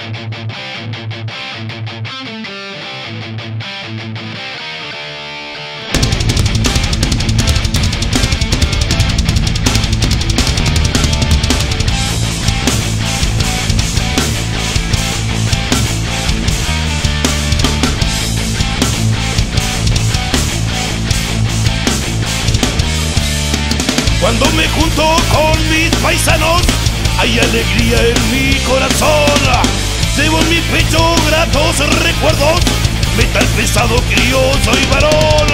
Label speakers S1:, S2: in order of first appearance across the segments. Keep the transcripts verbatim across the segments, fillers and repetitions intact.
S1: Cuando me junto con mis paisanos, hay alegría en mi corazón. Llevo en mi pecho gratos recuerdos, metal pesado, crioso y varón.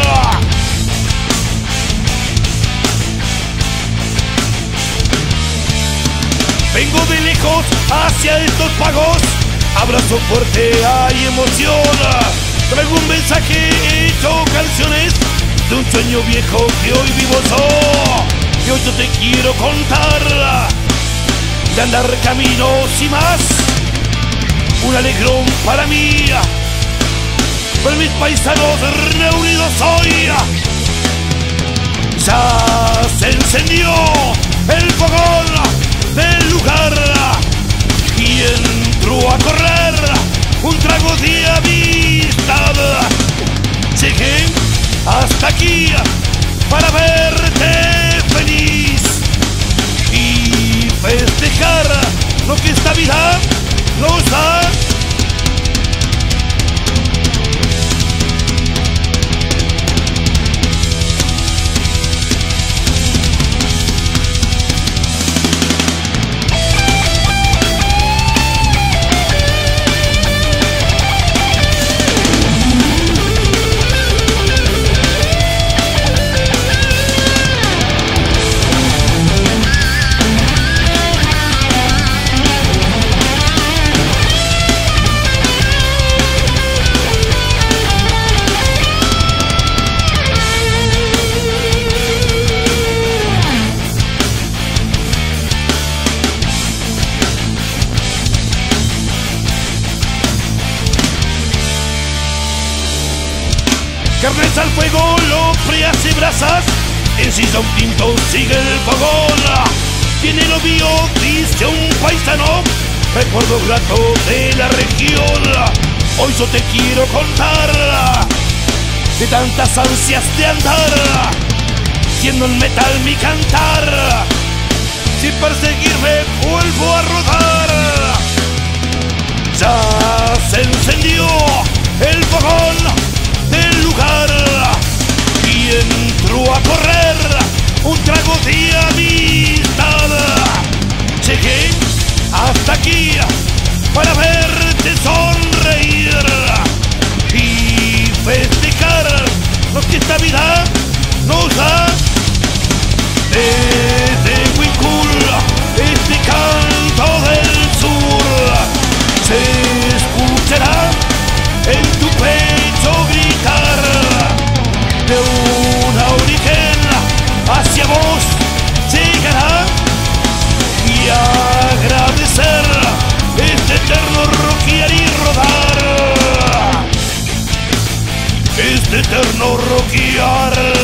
S1: Vengo de lejos hacia estos pagos, abrazo fuerte, hay emoción. Traigo un mensaje hecho canciones de un sueño viejo que hoy vivo yo. Y hoy yo te quiero contar de andar caminos y más, un alegrón para mí, por mis paisanos reunidos hoy. Ya se encendió el fogón del lugar y entró a correr un trago de amistad. Llegué hasta aquí para verte feliz y festejar lo que esta vida nos da. Carnes al fuego, loprias y brasas, encisa un tinto, sigue el fogón. Tiene lo mío, dice un paisano, recuerdo grato de la región. Hoy yo te quiero contar de tantas ansias de andar, siendo el metal mi cantar. Sin perseguirme vuelvo a rodar. Ya se encendió el fogón del lugar y entró a correr un trago de amistad. Llegué hasta aquí para verte sonreír y festejar lo que esta vida nos da. Desde Huicul, este canto del sur se escuchará en tu pecho gritar de una origen hacia vos llegará, y agradecer este eterno rockear y rodar, este eterno rockear.